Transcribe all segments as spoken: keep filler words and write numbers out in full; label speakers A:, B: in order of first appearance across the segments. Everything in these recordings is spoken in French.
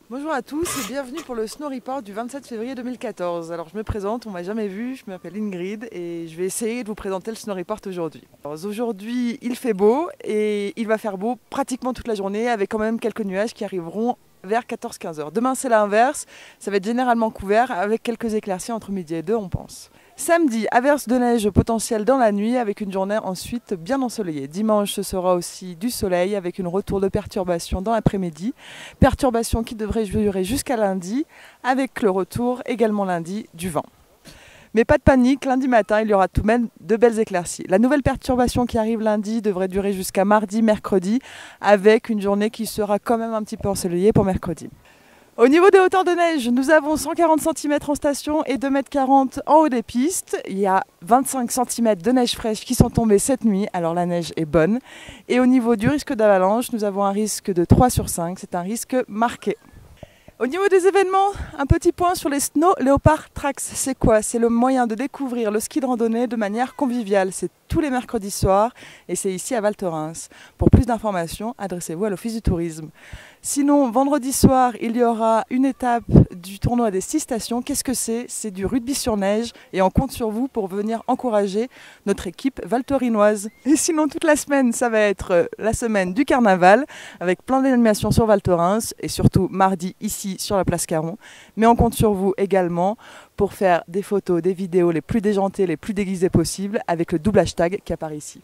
A: Bonjour à tous et bienvenue pour le Snow Report du vingt-sept février deux mille quatorze. Alors je me présente, on m'a jamais vu, je m'appelle Ingrid et je vais essayer de vous présenter le Snow Report aujourd'hui. Alors, aujourd'hui il fait beau et il va faire beau pratiquement toute la journée avec quand même quelques nuages qui arriveront vers quatorze à quinze heures. Demain c'est l'inverse, ça va être généralement couvert avec quelques éclaircies entre midi et deux on pense. Samedi, averse de neige potentielle dans la nuit avec une journée ensuite bien ensoleillée. Dimanche, ce sera aussi du soleil avec une retour de perturbation dans l'après-midi. Perturbation qui devrait durer jusqu'à lundi avec le retour également lundi du vent. Mais pas de panique, lundi matin, il y aura tout de même de belles éclaircies. La nouvelle perturbation qui arrive lundi devrait durer jusqu'à mardi, mercredi avec une journée qui sera quand même un petit peu ensoleillée pour mercredi. Au niveau des hauteurs de neige, nous avons cent quarante centimètres en station et deux mètres quarante en haut des pistes. Il y a vingt-cinq centimètres de neige fraîche qui sont tombés cette nuit, alors la neige est bonne. Et au niveau du risque d'avalanche, nous avons un risque de trois sur cinq, c'est un risque marqué. Au niveau des événements, un petit point sur les Snow Leopard Tracks. C'est quoi? C'est le moyen de découvrir le ski de randonnée de manière conviviale. C'est tous les mercredis soirs et c'est ici à Val Thorens. Pour plus d'informations, adressez-vous à l'Office du tourisme. Sinon, vendredi soir, il y aura une étape du tournoi des six stations. Qu'est-ce que c'est? C'est du rugby sur neige et on compte sur vous pour venir encourager notre équipe valtorinoise. Et sinon, toute la semaine, ça va être la semaine du carnaval avec plein d'animations sur Val Thorens et surtout mardi ici sur la place Caron. Mais on compte sur vous également pour faire des photos, des vidéos les plus déjantées, les plus déguisées possibles avec le double hashtag qui apparaît ici.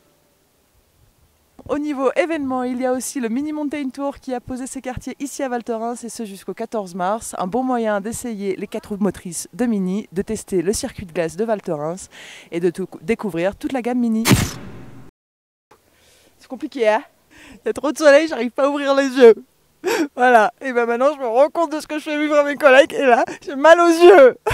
A: Au niveau événement, il y a aussi le Mini Mountain Tour qui a posé ses quartiers ici à Val Thorens et ce jusqu'au quatorze mars. Un bon moyen d'essayer les quatre roues motrices de Mini, de tester le circuit de glace de Val Thorens et de tout découvrir toute la gamme Mini. C'est compliqué, hein? Il y a trop de soleil, j'arrive pas à ouvrir les yeux. Voilà, et ben maintenant je me rends compte de ce que je fais vivre à mes collègues et là, j'ai mal aux yeux.